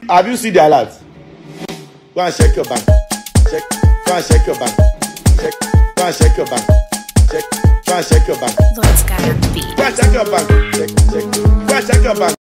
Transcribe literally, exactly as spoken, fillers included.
Have you seen the alert? Go and check your bank. Check. Go and check your bank. Check. Go and check your bank. Check. Go and check your bank. Vodka and beat. Go and check your bank. Check. Check. Go and check your bank.